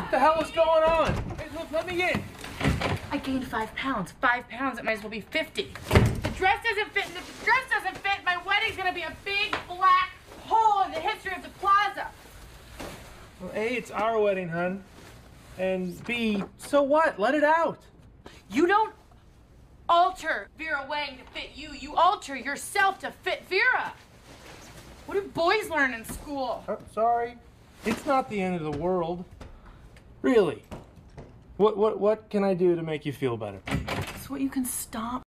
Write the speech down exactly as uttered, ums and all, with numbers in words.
What the hell is going on? Hey, look, let me in. I gained five pounds. Five pounds, it might as well be fifty. The dress doesn't fit, and if the dress doesn't fit, my wedding's gonna be a big black hole in the history of the plaza. Well, A, it's our wedding, hun. And B, so what? Let it out. You don't alter Vera Wang to fit you. You alter yourself to fit Vera. What do boys learn in school? Oh, sorry. It's not the end of the world. Really. What, what, what can I do to make you feel better? So you can stop